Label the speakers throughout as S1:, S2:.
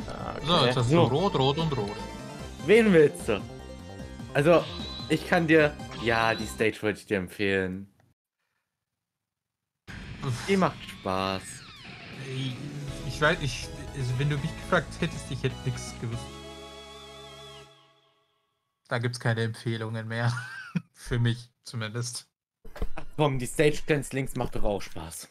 S1: So, jetzt hast du rot, rot und rot.
S2: Wen willst du? Also, ich kann dir... Ja, die Stage würde ich dir empfehlen. Die macht Spaß.
S1: Ich weiß, also wenn du mich gefragt hättest, ich hätte nichts gewusst. Da gibt's keine Empfehlungen mehr. Für mich zumindest.
S2: Ach komm, die Stage ganz links macht doch auch Spaß.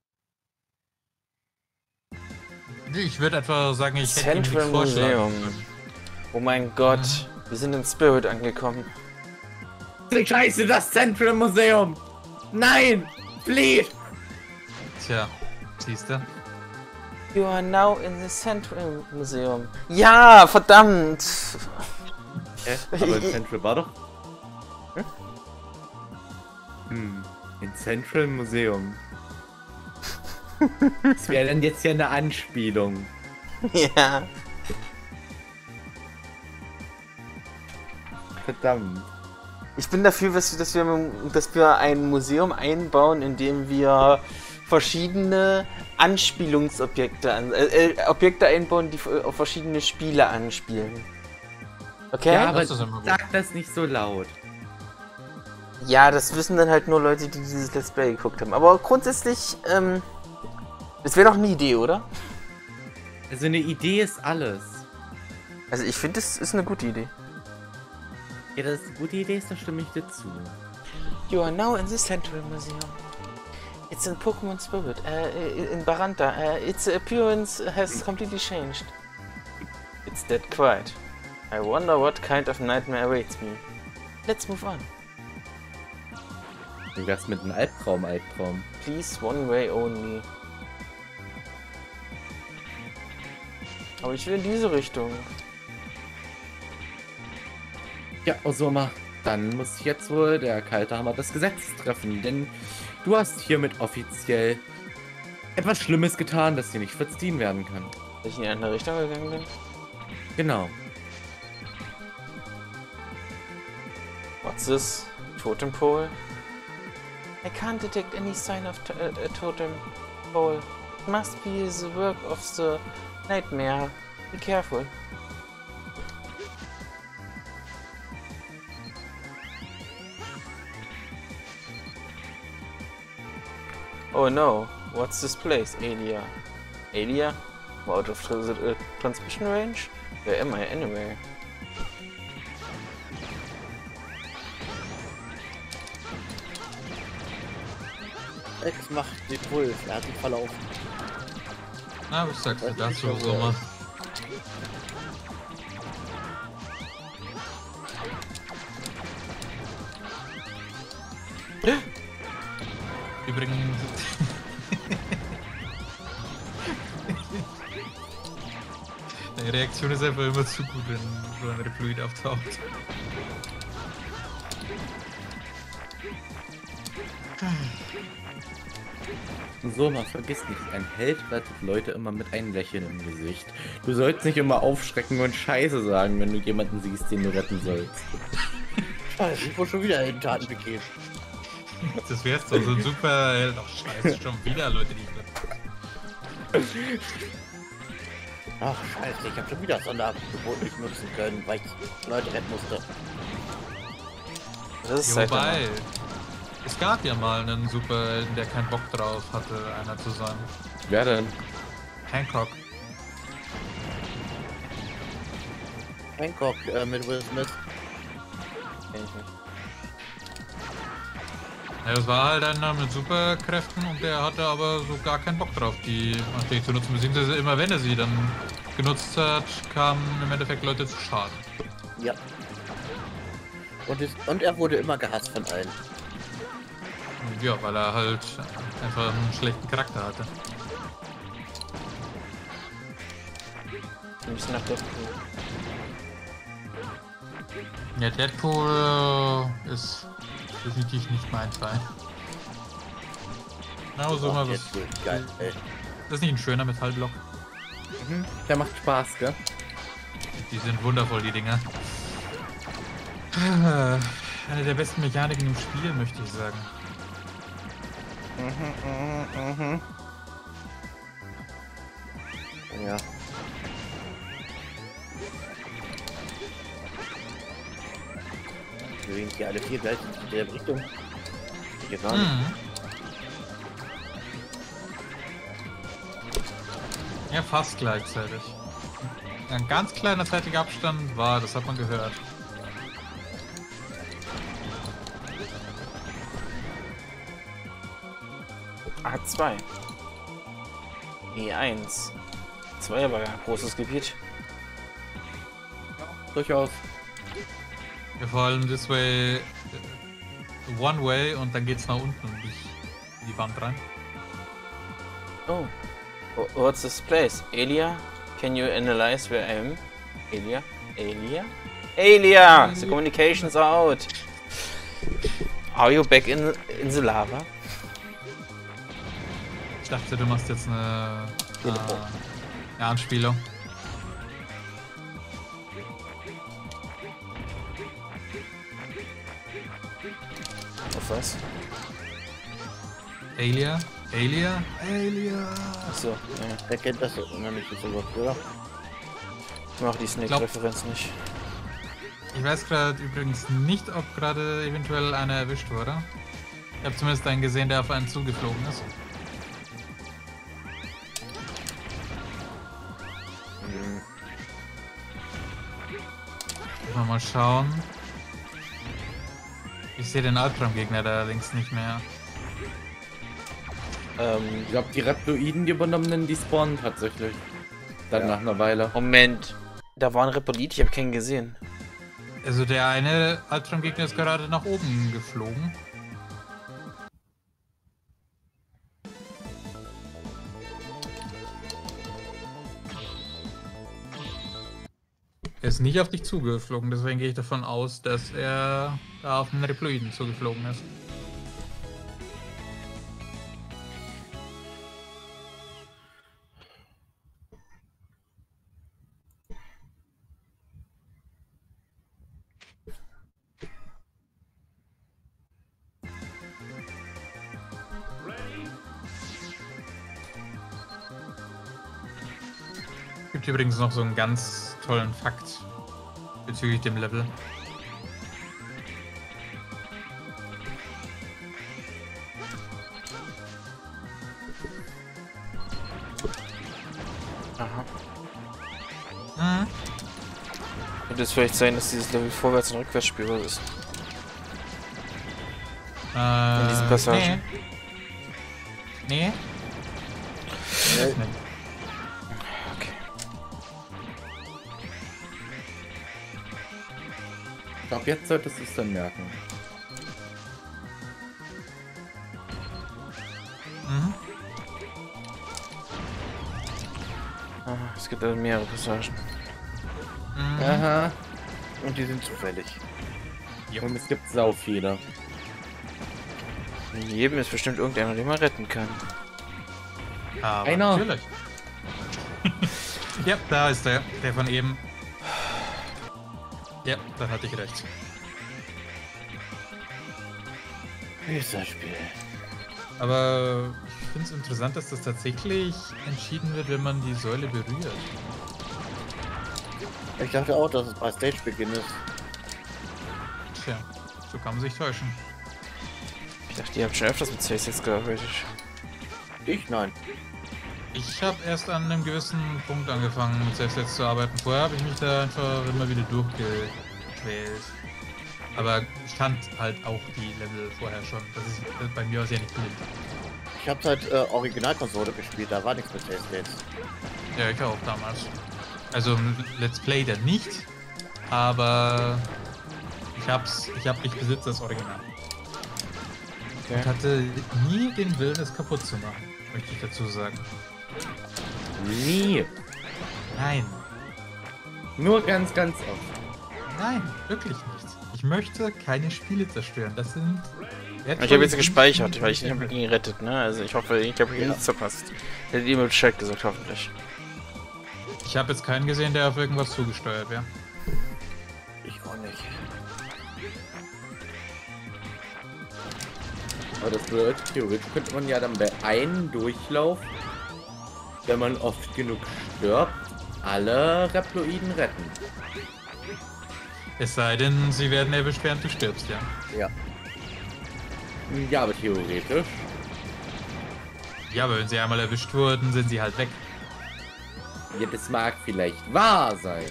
S1: Ich würde einfach sagen, ich hätte ihm
S3: Central
S1: nichts vorschlagen.
S3: Museum. Oh mein Gott, wir sind in Spirit angekommen.
S2: Scheiße, das Central Museum! Nein! Flieht!
S1: Tja, siehst du?
S3: You are now in the Central Museum. Ja, verdammt!
S2: Aber in Central war doch... in Central Museum. Das wäre dann jetzt ja eine Anspielung.
S3: Ja.
S2: Verdammt.
S3: Ich bin dafür, dass wir ein Museum einbauen, in dem wir verschiedene Anspielungsobjekte, Objekte einbauen, die auf verschiedene Spiele anspielen. Okay?
S2: Ja, aber
S1: Das ist immer gut.
S2: sag das nicht so laut.
S3: Ja, das wissen dann halt nur Leute, die dieses Let's Play geguckt haben. Aber grundsätzlich, das wäre doch eine Idee, oder?
S2: Also eine Idee ist alles.
S3: Also ich finde, das ist eine gute Idee.
S2: Ja, dass es eine gute Idee ist, da stimme ich dir zu.
S3: You are now in the Central Museum. It's in Pokémon Spirit, in Baranta. Its appearance has completely changed. It's dead quiet. I wonder what kind of nightmare awaits me. Let's move on.
S2: Wie wär's mit einem Albtraum?
S3: Please, one way only. Aber ich will in diese Richtung.
S2: Ja, Osoma, dann muss jetzt wohl der kalte Hammer des Gesetzes treffen, denn du hast hiermit offiziell etwas Schlimmes getan, das dir nicht verziehen werden kann.
S3: Dass ich in eine andere Richtung gegangen bin?
S2: Genau.
S3: What's this? Totem pole? I can't detect any sign of a totem pole. It must be the work of the nightmare. Be careful. Oh no, what's this place, Alia? Alia? Out of transmission range? Where am I anyway?
S4: X macht den Wolf, er hat ihn verlaufen.
S1: Na, was sagst du dazu, Sommer? Übrigens... Deine Reaktion ist einfach immer zu gut, wenn so ein Reploid auftaucht.
S2: Osoma, vergiss nicht, ein Held rettet Leute immer mit einem Lächeln im Gesicht. Du sollst nicht immer aufschrecken und Scheiße sagen, wenn du jemanden siehst, den du retten sollst.
S4: Scheiße, ich wurde schon wieder Heldentaten begeben.
S1: Das wär's doch so ein super... Ach scheiße, schon wieder Leute, die ich...
S4: Ach scheiße, ich hab schon wieder Sonderangebot nicht nutzen können, weil ich Leute retten musste.
S3: Das ist
S1: Ja, wobei, es gab ja mal einen Superhelden, der keinen Bock drauf hatte, einer zu sein.
S2: Wer denn?
S1: Hancock.
S4: Hancock mit Will Smith.
S3: Kenn ich nicht.
S1: Ja, das war halt einer mit Superkräften und der hatte aber so gar keinen Bock drauf, die anständig zu nutzen. Beziehungsweise immer wenn er sie dann genutzt hat, kamen im Endeffekt Leute zu Schaden.
S4: Ja. Und er wurde immer gehasst von allen.
S1: Ja, weil er halt einfach einen schlechten Charakter hatte.
S3: Ein bisschen nach Deadpool.
S1: Ja, Deadpool ist definitiv nicht mein Fall. Na, so mal was.
S4: Geil, ey.
S1: Das ist nicht ein schöner Metallblock.
S2: Mhm, der macht Spaß, gell?
S1: Die sind wundervoll, die Dinger. Eine der besten Mechaniken im Spiel, möchte ich sagen.
S4: Ja. Wir bewegen hier alle 4 gleich in der Richtung. Hier gar nicht.
S1: Mhm. Ja, fast gleichzeitig. Ein ganz kleiner zeitiger Abstand war, das hat man gehört.
S3: A2. E1. 2 aber ein großes Gebiet.
S2: Durchaus.
S1: Ja, vor allem this way, one way und dann geht's nach unten in die Wand rein.
S3: Oh. What's this place? Elia? Can you analyze where I am? Elia? Elia? Elia! The communications are out. Are you back in the lava?
S1: Ich dachte, du machst jetzt eine Anspielung.
S3: Auf was?
S1: Alia? Alia? Alia?
S3: Achso, ja.
S4: Wer kennt das noch nicht so gut, oder?
S3: Ich mach die Snake-Referenz nicht.
S1: Ich weiß gerade übrigens nicht, ob gerade eventuell einer erwischt wurde. Ich habe zumindest einen gesehen, der auf einen zugeflogen ist. Mal schauen. Ich sehe den Albtraum-Gegner da links nicht mehr.
S2: Ich glaube, die Reploiden, die übernommenen, die spawnen tatsächlich. Dann nach einer Weile.
S3: Moment. Da war ein Repolit, ich habe keinen gesehen.
S1: Also der eine Albtraum-Gegner ist gerade nach oben geflogen. Er ist nicht auf dich zugeflogen, deswegen gehe ich davon aus, dass er da auf den Reploiden zugeflogen ist. Gibt übrigens noch so einen ganz tollen Fakt bezüglich dem Level.
S3: Aha.
S1: Mhm.
S3: Könnte es vielleicht sein, dass dieses Level vorwärts und rückwärts spielbar ist? In diesen Passagen?
S1: Nee. Nee. Nee.
S3: Okay.
S2: Ich glaube, jetzt solltest du es dann merken.
S1: Mhm.
S3: Aha, es gibt also mehrere Passagen.
S1: Mhm.
S2: Aha.
S4: Und die sind zufällig.
S2: Und es gibt sau viele.
S3: In jedem ist bestimmt irgendeiner, den man retten kann.
S1: Aber
S2: Einer.
S1: natürlich. Ja, da ist der von eben. Ja, dann hatte ich recht.
S4: Wie ist das Spiel?
S1: Aber ich finde es interessant, dass das tatsächlich entschieden wird, wenn man die Säule berührt.
S4: Ich dachte auch, dass es bei Stage-Beginn ist.
S1: Tja, so kann man sich täuschen.
S3: Ich dachte, ihr habt schon öfters mit Saves jetzt gearbeitet.
S4: Ich? Nein.
S1: Ich habe erst an einem gewissen Punkt angefangen, mit Selbstsets zu arbeiten. Vorher habe ich mich da einfach immer wieder durchgequält. Aber ich kannte halt auch die Level vorher schon. Das ist bei mir aus ja nicht blind.
S4: Ich habe halt Originalkonsole gespielt, da war nichts mit Stage States.
S1: Ja, ich auch damals. Also im Let's Play dann nicht, aber ich besitze das Original.
S3: Okay.
S1: Und hatte nie den Willen, es kaputt zu machen, möchte ich dazu sagen.
S2: Nie.
S1: Nein,
S2: Nur ganz, ganz oft.
S1: nein, wirklich nicht. Ich möchte keine Spiele zerstören. Das sind.
S3: Ich habe jetzt gespeichert, weil ich den ihn gerettet, ne? Also ich hoffe, ich habe hier nichts verpasst. Hättet ihr mir Bescheid gesagt, hoffentlich.
S1: Ich habe jetzt keinen gesehen, der auf irgendwas zugesteuert wäre.
S4: Ich auch nicht.
S2: Aber das bedeutet, theoretisch könnte man ja dann bei einem Durchlauf, wenn man oft genug stirbt, alle Reploiden retten.
S1: Es sei denn, sie werden erwischt, während du stirbst, ja.
S4: Ja.
S2: Ja, aber theoretisch.
S1: Ja, aber wenn sie einmal erwischt wurden, sind sie halt weg.
S2: Ja, das mag vielleicht wahr sein.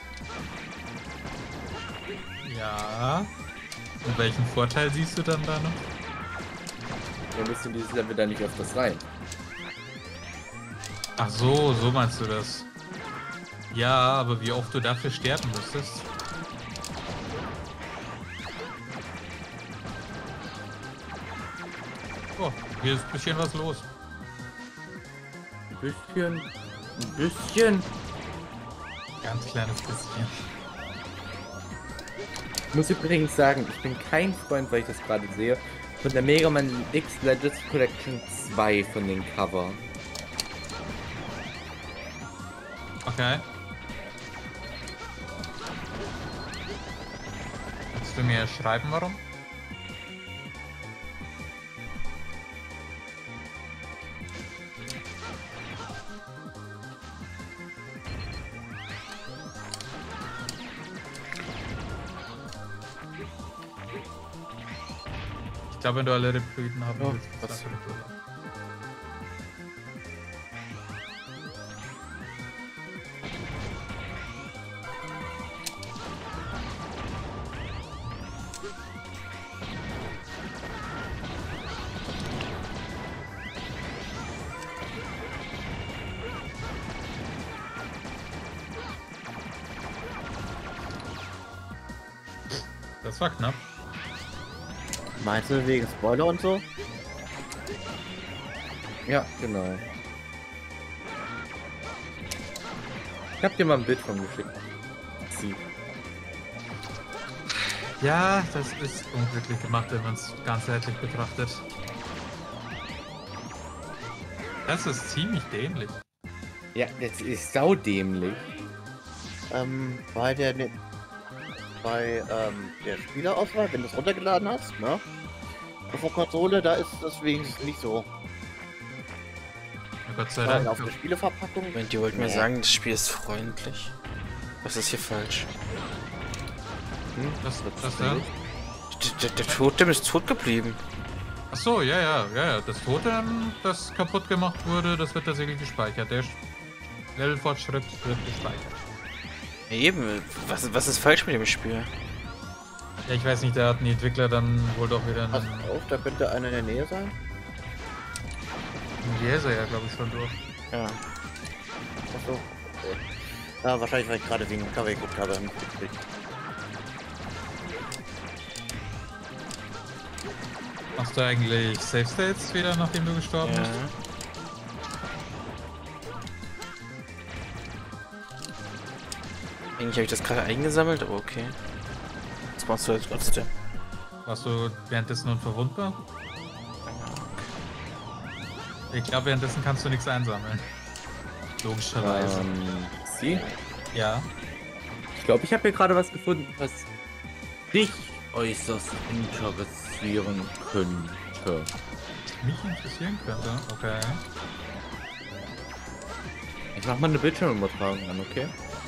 S1: Ja. Und welchen Vorteil siehst du dann da noch?
S2: Wir müssen dieses Level da nicht öfters rein.
S1: Ach so, so meinst du das. Ja, aber wie oft du dafür sterben müsstest. Oh, hier ist ein bisschen was los.
S2: Ein bisschen. Ein bisschen.
S1: Ganz kleines bisschen.
S2: Ich muss übrigens sagen, ich bin kein Freund, weil ich das gerade sehe, von der Mega Man X Legends Collection 2 von den Cover.
S1: Okay. Kannst du mir schreiben, warum? Ich glaube, wenn du alle Replyden haben
S2: Oh,
S1: willst,
S2: was?
S1: sagst du nicht, oder? Das war knapp.
S4: Meinst du wegen Spoiler und so?
S2: Ja, genau. Ich hab dir mal ein Bild von geschickt. Sie.
S1: Ja, das ist unglücklich gemacht, wenn man es ganzheitlich betrachtet. Das ist ziemlich dämlich.
S2: Ja, das ist saudämlich.
S4: Bei der Spielerauswahl, wenn du es runtergeladen hast, ne? Auf der Konsole, da ist das wenigstens nicht so.
S1: Ja, Gott sei
S4: Weil
S1: Dank.
S4: auf der Spieleverpackung.
S3: Moment, ihr wollt mir
S4: Nee.
S3: sagen, das Spiel ist freundlich? Was ist hier falsch?
S1: Was denn?
S3: Der Totem ist tot geblieben.
S1: Ach so, ja. Das Totem, das kaputt gemacht wurde, das wird tatsächlich gespeichert. Der Levelfortschritt wird gespeichert.
S3: Ja, eben, was ist falsch mit dem Spiel?
S1: Ja, ich weiß nicht, da hatten die Entwickler dann wohl doch wieder
S4: Pass
S1: einen
S4: auf, da könnte einer in der Nähe sein.
S1: Jäser, ja, glaube ich, schon durch.
S3: Ja.
S4: Achso. Okay. Ja, wahrscheinlich, weil ich gerade wegen dem Cover geguckt habe. Nicht gekriegt.
S1: Machst du eigentlich Save States wieder, nachdem du gestorben
S3: Ja.
S1: bist?
S3: Eigentlich habe ich das gerade eingesammelt, aber okay. Das machst du halt trotzdem.
S1: Warst du währenddessen unverwundbar? Ich glaube, währenddessen kannst du nichts einsammeln. Logischerweise.
S2: Sie?
S1: Ja.
S2: Ich glaube, ich habe hier gerade was gefunden, was dich äußerst interessieren könnte.
S1: Mich interessieren könnte. Okay.
S2: Ich mach mal eine Bildschirmübertragung an, okay?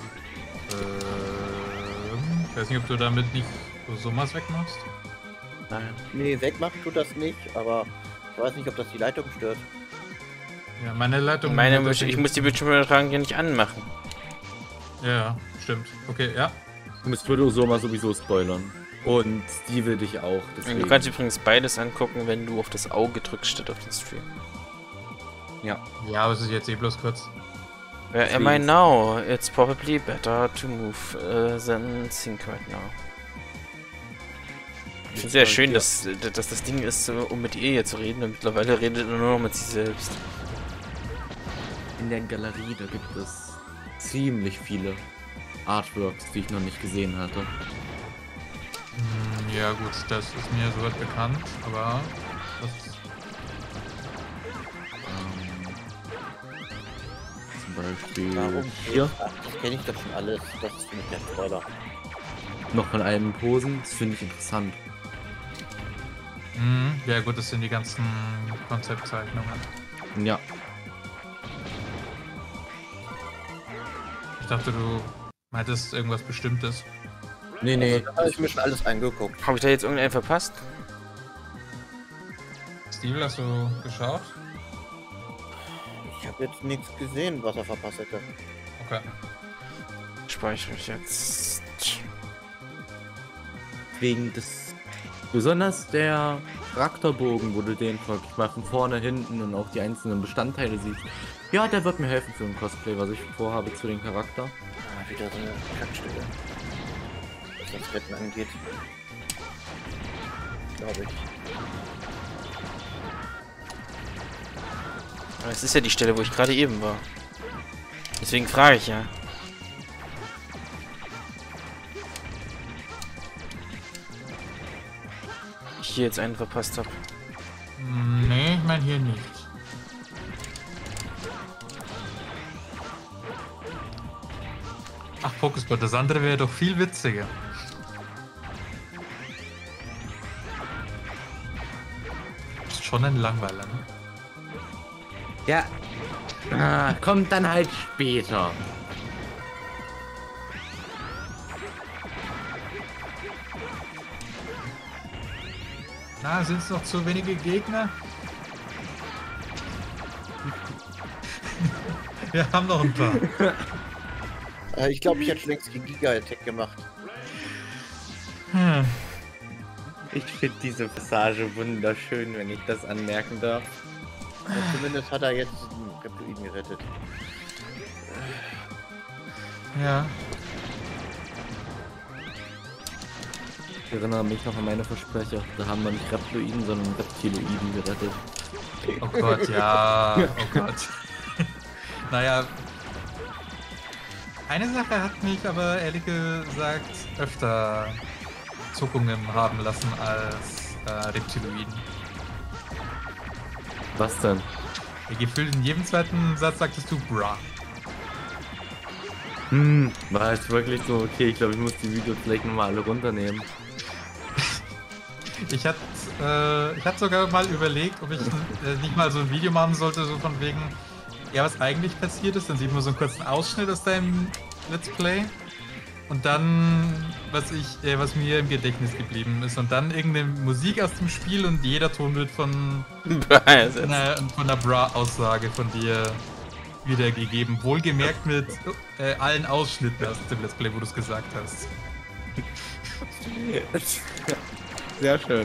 S1: Ich weiß nicht, ob du damit nicht so was wegmachst.
S3: Nein.
S4: Nee, wegmachen tut das nicht, aber ich weiß nicht, ob das die Leitung stört.
S1: Ja, meine Leitung...
S3: Ich muss die Bildschirmübertragung hier nicht anmachen.
S1: Ja, stimmt. Okay, ja.
S2: Du musst würde Osoma sowieso spoilern. Und die will dich auch. Deswegen.
S3: Du kannst übrigens beides angucken, wenn du auf das Auge drückst statt auf den Stream.
S2: Ja.
S1: Ja, aber es ist jetzt eh bloß kurz.
S3: Where am I now? It's probably better to move than think right now. Ich finde es sehr schön, dass das Ding ist, um mit ihr hier zu reden, und mittlerweile redet er nur noch mit sich selbst.
S2: In der Galerie, da gibt es ziemlich viele Artworks, die ich noch nicht gesehen hatte.
S1: Ja gut, das ist mir soweit bekannt, aber das
S2: Zum Beispiel
S4: Warum?
S2: hier
S4: Ach, das kenne ich doch schon alles. Das ist für mich kein Spoiler.
S2: noch von allen Posen. Das finde ich interessant.
S1: ja gut, das sind die ganzen Konzeptzeichnungen.
S2: Ja.
S1: Ich dachte, du meintest irgendwas Bestimmtes.
S2: Nee, nee.
S4: Da habe ich mir schon alles angeguckt.
S3: Habe ich da jetzt irgendeinen verpasst?
S1: Steve, hast du geschaut?
S4: Ich habe jetzt nichts gesehen, was er verpasst hätte.
S1: Okay.
S3: Speichere ich jetzt.
S2: Wegen des... Besonders der Charakterbogen, wo du den wirklich mal von vorne, hinten und auch die einzelnen Bestandteile siehst. Ja, der wird mir helfen für ein Cosplay, was ich vorhabe zu dem Charakter.
S4: Ah, wieder so eine Kackstelle. Was das Retten angeht. Glaube ich.
S3: Aber es ist ja die Stelle, wo ich gerade eben war. Deswegen frage ich ja. Ich hier jetzt einen verpasst habe.
S1: Nee, ich meine hier nicht. Ach, Fokuspot, das andere wäre doch viel witziger. Ist schon ein Langweiler, ne?
S2: Ja. Ah, kommt dann halt später.
S1: Na, sind es noch zu wenige Gegner? Wir haben noch ein paar.
S4: Ich glaube, ich hätte schon längst den Giga-Attack gemacht.
S1: Hm.
S2: Ich finde diese Passage wunderschön, wenn ich das anmerken darf.
S4: Ja, zumindest hat er jetzt den Reptoiden gerettet.
S1: Ja.
S2: Ich erinnere mich noch an meine Versprecher. Da haben wir nicht Reptiloiden, sondern Reptiloiden gerettet.
S1: Oh Gott, ja. Oh Gott. Naja. Eine Sache hat mich aber ehrlich gesagt öfter Zuckungen haben lassen als Reptiloiden.
S2: Was denn?
S1: Ja, gefühlt in jedem zweiten Satz sagtest du bra.
S2: War es wirklich so, okay, ich glaube, ich muss die Videos vielleicht nochmal alle runternehmen.
S1: Ich hatte sogar mal überlegt, ob ich nicht mal so ein Video machen sollte, so von wegen, ja, was eigentlich passiert ist. Dann sieht man so einen kurzen Ausschnitt aus deinem Let's Play. Und dann, was mir im Gedächtnis geblieben ist. Und dann irgendeine Musik aus dem Spiel und jeder Ton wird von einer Bra-Aussage von dir wiedergegeben. Wohlgemerkt mit allen Ausschnitten aus dem Let's Play, wo du es gesagt hast.
S2: Sehr schön.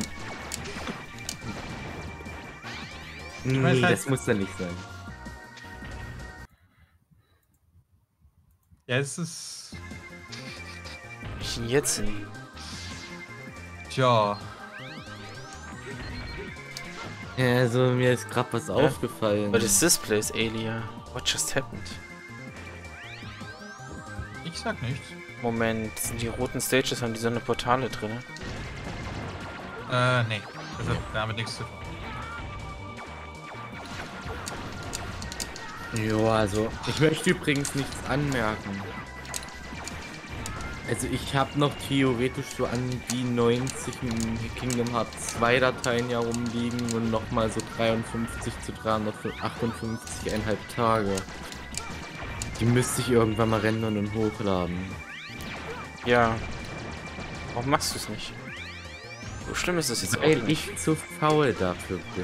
S2: Nee,
S1: halt-
S2: das muss ja nicht sein.
S1: Ja, es ist...
S3: Wo ich denn jetzt hin?
S1: Tja.
S2: Also, mir ist gerade was aufgefallen.
S3: What is this place, Alia? What just happened?
S1: Ich sag nichts.
S3: Moment, sind die roten Stages, haben die so eine Portale drin?
S1: Nee. Das hat damit nichts zu tun.
S2: Jo, also, ich möchte übrigens nichts anmerken. Also, ich habe noch theoretisch so an die 90 Kingdom Hearts 2 Dateien ja rumliegen und nochmal so 53 zu 358,5 Tage. Die müsste ich irgendwann mal rendern und hochladen.
S3: Ja. Warum machst du es nicht? So schlimm ist es jetzt auch
S2: Weil
S3: nicht.
S2: ich zu faul dafür bin.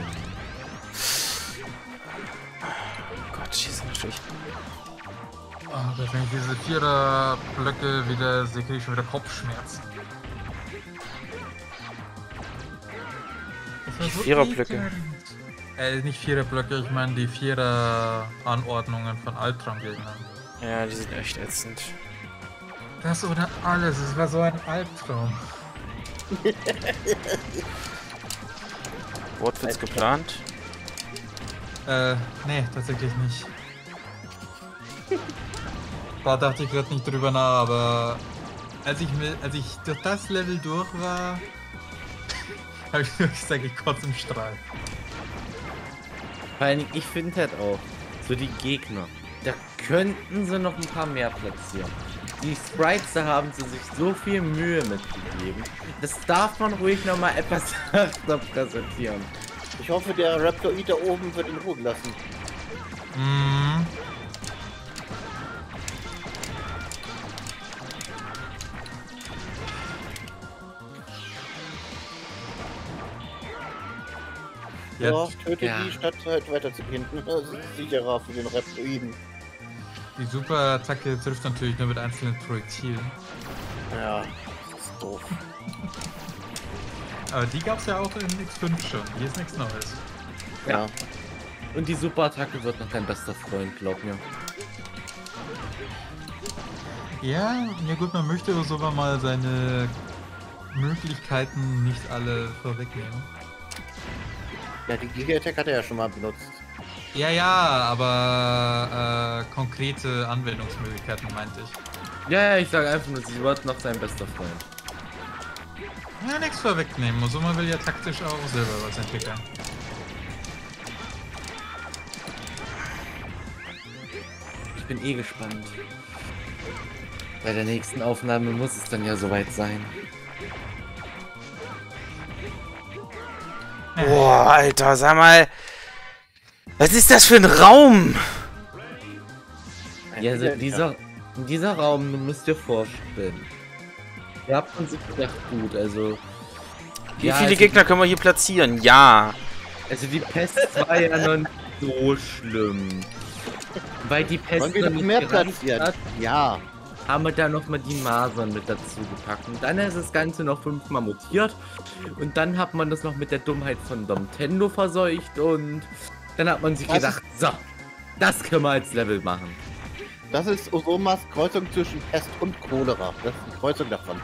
S3: Gott, hier sind natürlich...
S1: Oh, wenn ich diese Vierer-Blöcke wieder sehe, kriege ich schon wieder Kopfschmerzen. Das war so
S3: Viererblöcke?
S1: nicht Viererblöcke, ich meine die Vierer-Anordnungen von Albtraum-Gegnern.
S3: Ja, die sind echt ätzend.
S1: Das oder alles, es war so ein Albtraum.
S3: Wortwitz geplant?
S1: Nee, tatsächlich nicht. Da dachte ich gerade nicht drüber nach, aber als ich durch das Level durch war, habe ich wirklich gesagt, ich kotze im Strahl.
S2: Vor allem, ich finde halt auch, so die Gegner, da könnten sie noch ein paar mehr platzieren. Die Sprites, da haben sie sich so viel Mühe mitgegeben. Das darf man ruhig noch mal etwas öfter präsentieren.
S4: Ich hoffe, der Reptoid da oben wird in Ruhe gelassen.
S1: Mhm.
S4: Ja, töte
S2: Ja.
S4: die, statt halt weiterzugehen. Das ist sicherer für den Reptoiden.
S1: Die Superattacke trifft natürlich nur mit einzelnen Projektilen.
S4: Ja, das ist doof.
S1: Aber die gab es ja auch in X5 schon. Hier ist nichts Neues.
S4: Ja.
S2: Und die Superattacke wird noch dein bester Freund, glaub mir.
S1: Ja, gut, man möchte aber sogar mal seine Möglichkeiten nicht alle vorwegnehmen.
S4: Ja, die Giga-Attack hat er ja schon mal benutzt.
S1: Ja, aber konkrete Anwendungsmöglichkeiten meinte ich.
S2: Ja, ich sage einfach nur, sie wird noch sein bester Freund.
S1: Ja, nichts vorwegnehmen. Osoma will ja taktisch auch selber was entwickeln.
S2: Ich bin eh gespannt. Bei der nächsten Aufnahme muss es dann ja soweit sein.
S3: Boah, Alter, sag mal. Was ist das für ein Raum?
S2: Ja, also dieser Raum, du musst dir vorstellen. Ihr habt man sich gedacht, gut, also...
S3: Wie
S2: ja,
S3: viele
S2: also
S3: Gegner können wir hier platzieren? Ja.
S2: Also die Pest war ja noch nicht so schlimm. Weil die Pest
S4: Wollen wir
S2: noch
S4: noch
S2: nicht
S4: mehr
S2: gereicht
S4: platzieren?
S2: hat,
S4: Ja.
S2: haben wir da nochmal die Masern mit dazu gepackt. Und dann ist das Ganze noch 5-mal mutiert. Und dann hat man das noch mit der Dummheit von Nintendo verseucht. Und dann hat man sich
S4: Was
S2: gedacht, so, das können wir als Level machen.
S4: Das ist Osomas Kreuzung zwischen Pest und Cholera. Das ist die Kreuzung davon.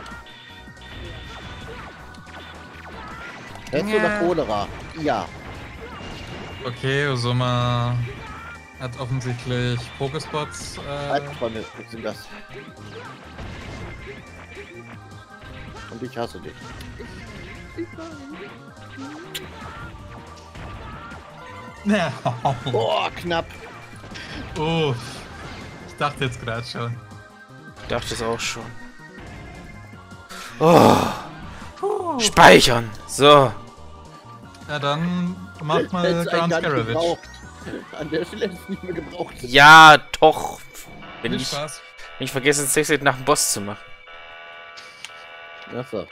S4: Pest
S3: Ja.
S4: oder Cholera? Ja.
S1: Okay, Osoma hat offensichtlich Pokespots.
S4: Albträume sind das. Und ich hasse dich. Boah, knapp.
S1: Oh, ich dachte jetzt gerade schon.
S3: Ich dachte es auch schon. Oh. Speichern. So.
S1: Ja, dann mach mal
S4: Hätt's
S1: Ground
S4: eigentlich
S1: Scaravage.
S4: gebraucht. An der Stelle hätte es nicht mehr gebraucht.
S3: Ja, doch. Wenn
S1: Viel
S3: ich
S1: Spaß.
S3: vergesse, das Sextet nach dem Boss zu machen.
S4: Achso.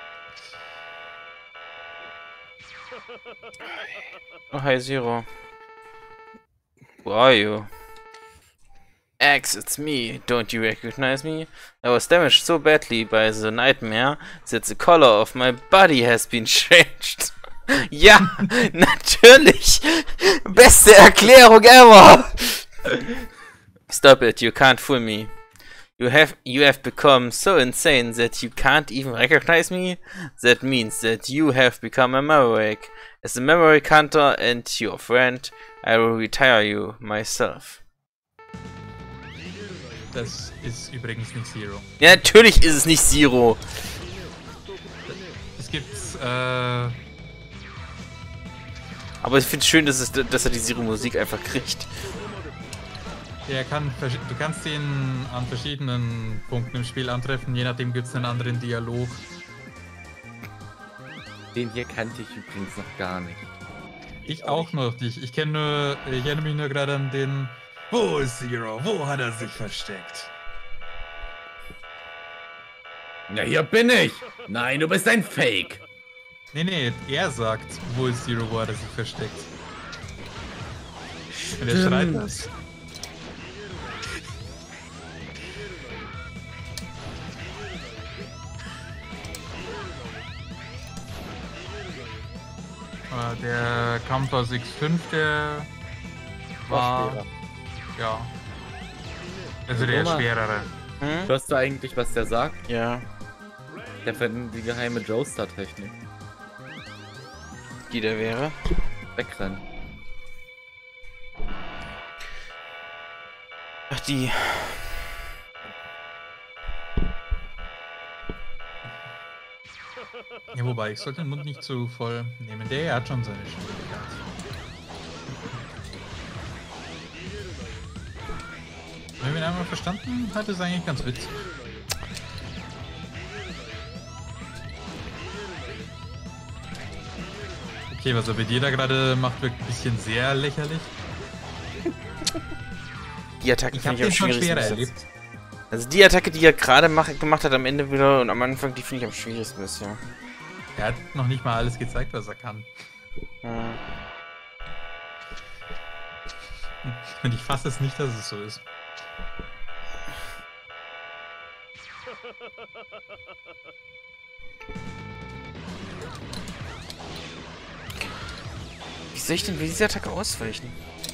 S3: Oh, hi, Zero. Who are you? X, it's me. Don't you recognize me? I was damaged so badly by the nightmare that the color of my body has been changed. Ja, natürlich. Beste Erklärung ever. Stop it, you can't fool me. You have become so insane that you can't even recognize me? That means that you have become a maverick. As a maverick hunter and your friend, I will retire you myself.
S1: Das ist übrigens nicht Zero.
S3: Ja, natürlich ist es nicht Zero.
S1: Es gibt,
S3: Aber ich finde es schön, dass er die Zero-Musik einfach kriegt.
S1: du kannst ihn an verschiedenen Punkten im Spiel antreffen, je nachdem gibt es einen anderen Dialog.
S2: Den hier kannte ich übrigens noch gar nicht.
S1: Ich auch noch nicht. Ich erinnere mich nur gerade an den. Wo ist Zero? Wo hat er sich versteckt?
S2: Ja, hier bin ich! Nein, du bist ein Fake!
S1: Nee, er sagt, wo ist Zero, wo hat er sich versteckt. Und er schreit das. Der Kampf aus X5, der war.
S4: schwerer.
S1: Ja. Also der
S2: Thomas.
S1: schwerere.
S3: Hm?
S2: Hörst du eigentlich, was der sagt?
S3: Ja,
S2: Der findet die geheime Joestar-Technik.
S3: die der wäre.
S2: Wegrennen.
S3: Ach, die.
S1: Ja, wobei, ich sollte den Mund nicht zu voll nehmen. Der hat schon seine Schwierigkeit. Wenn wir ihn einmal verstanden hat, ist es eigentlich ganz witzig. Okay, was er bei dir da gerade macht, wirkt ein bisschen sehr lächerlich.
S3: Die Attacke
S1: Ich habe
S3: finde
S1: den
S3: ich
S1: schon
S3: am schwierigsten.
S1: schwerer
S3: bis
S1: erlebt.
S3: jetzt. Also die Attacke, die er gerade gemacht hat am Ende wieder und am Anfang, die finde ich am schwierigsten bisher.
S1: Er hat noch nicht mal alles gezeigt, was er kann.
S3: Hm.
S1: Und ich fasse es nicht, dass es so ist.
S3: Wie soll ich denn für diese Attacke ausweichen?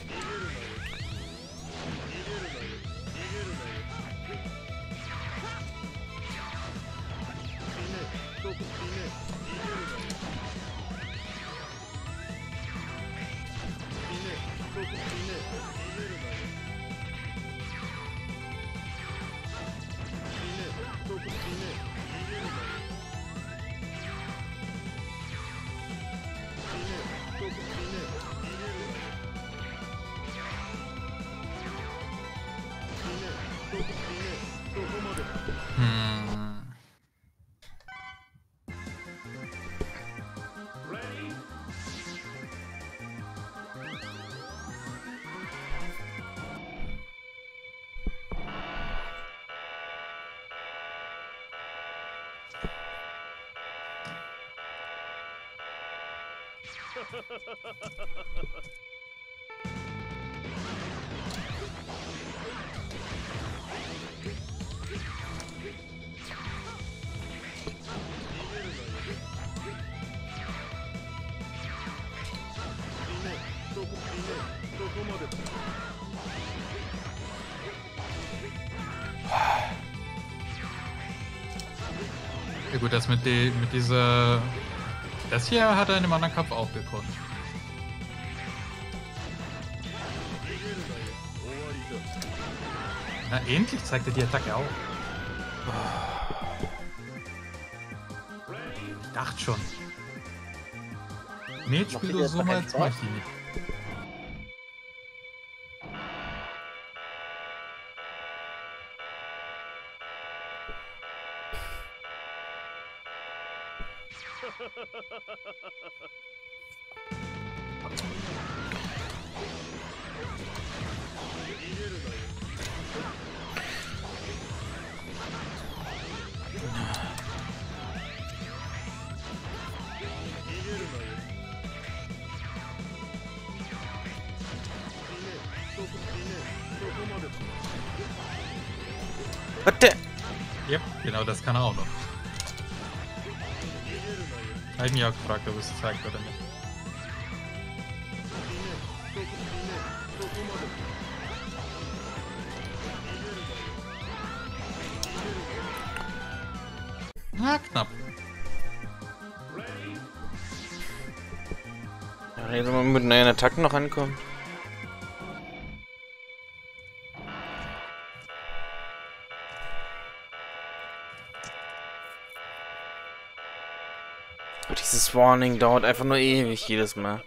S1: Ja gut, das mit dieser... Das hier hat er in dem anderen Kampf auch gekonnt. Na, endlich zeigt er die Attacke auch. Ich dachte schon. Mädchen spielt
S4: die
S1: so
S4: Attacke
S1: mal,
S4: nicht
S1: jetzt mach ich die nicht.
S3: Was der?
S1: Yep, genau das kann er auch noch. Hab ich mich auch gefragt, ob es zeigt oder nicht. Na, knapp.
S3: Ja, jetzt mal mit neuen Attacken noch ankommen. Oh, dieses Warning dauert einfach nur ewig jedes Mal.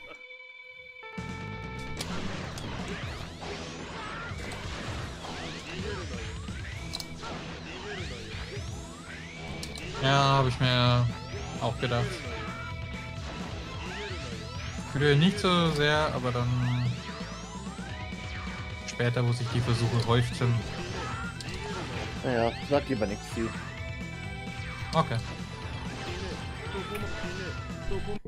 S1: Ja, habe ich mir auch gedacht. Früher nicht so sehr, aber dann später, wo sich die Versuche häuften.
S4: Naja, sag lieber nichts viel.
S1: Okay.